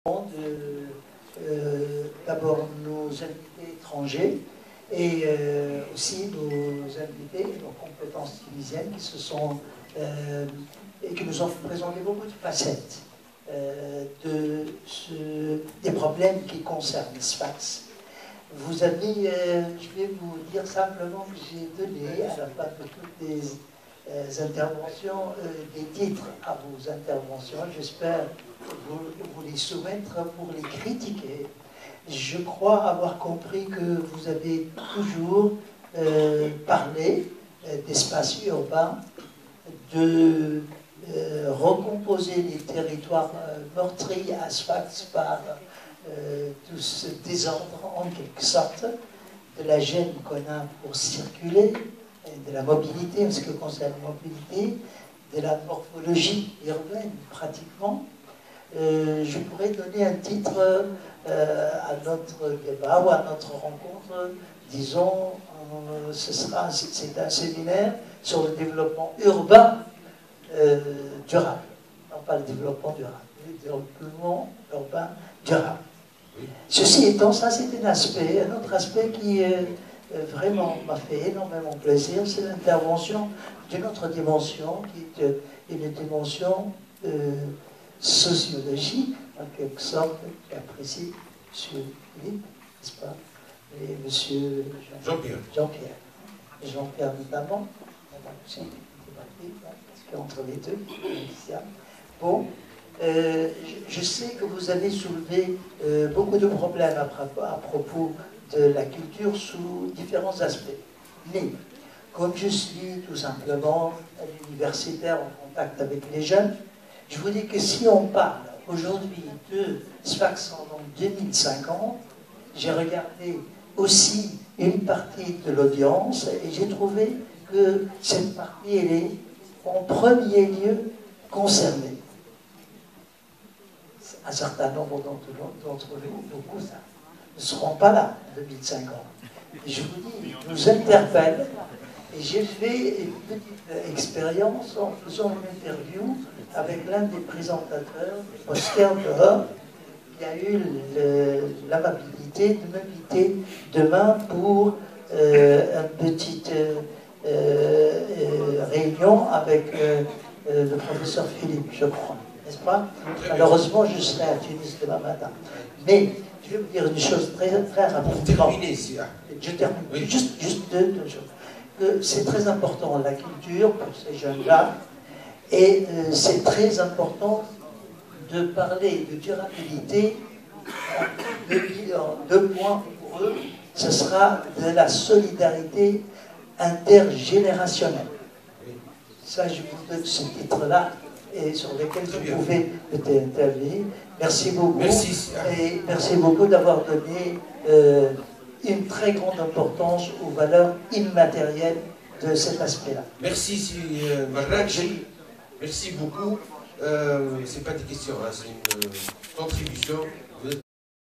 D'abord nos invités étrangers et aussi nos invités, nos compétences tunisiennes qui se sont et qui nous ont présenté beaucoup de facettes des problèmes qui concernent Sfax. Vous avez, je vais vous dire simplement que j'ai donné à la fin de toutes les interventions des titres à vos interventions. J'espère vous les soumettre pour les critiquer. Je crois avoir compris que vous avez toujours parlé d'espace urbain, de recomposer les territoires meurtris à Sfax par tout ce désordre en quelque sorte, de la gêne qu'on a pour circuler, de la mobilité en ce qui concerne la mobilité, de la morphologie urbaine pratiquement. Je pourrais donner un titre à notre débat ou à notre rencontre, disons, c'est un séminaire sur le développement urbain durable. Non pas le développement durable, le développement urbain durable. Ceci étant, ça c'est un aspect. Un autre aspect qui vraiment m'a fait énormément plaisir, c'est l'intervention d'une autre dimension, qui est une dimension sociologique, en quelque sorte, qu'apprécie M. Philippe, n'est-ce pas, et M. Jean-Pierre. Jean-Pierre notamment, parce qu'entre les deux, bon. Je sais que vous avez soulevé beaucoup de problèmes à propos de la culture sous différents aspects. Mais, comme je suis tout simplement un universitaire en contact avec les jeunes, je vous dis que si on parle aujourd'hui de Sfax en 2050, j'ai regardé aussi une partie de l'audience et j'ai trouvé que cette partie, elle est en premier lieu concernée. Un certain nombre d'entre vous, beaucoup, ça, ne seront pas là en 2050. Et je vous dis, nous interpelle, et j'ai fait une petite expérience en faisant une interview avec l'un des présentateurs, Oscar Dehors, qui a eu l'amabilité de m'inviter demain pour une petite réunion avec le professeur Philippe, je crois. N'est-ce pas? Malheureusement, je serai à Tunis demain matin. Mais je vais vous dire une chose très, très rapidement. Je termine. Oui. Juste deux choses. C'est très important, la culture, pour ces jeunes-là. Et c'est très important de parler de durabilité en deux points pour eux. Ce sera de la solidarité intergénérationnelle. Ça, je vous donne ce titre-là, et sur lesquels vous pouvez intervenir. Merci beaucoup. Merci. Et merci beaucoup d'avoir donné une très grande importance aux valeurs immatérielles de cet aspect-là. Merci, Marrak. Merci beaucoup. C'est pas des questions, hein, c'est une contribution.